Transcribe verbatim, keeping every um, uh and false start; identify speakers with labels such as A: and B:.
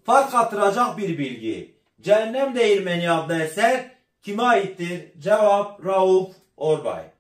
A: Fark katıracak bir bilgi. Cehennem Değirmeni adlı eser kime aittir? Cevap Rauf Orbay.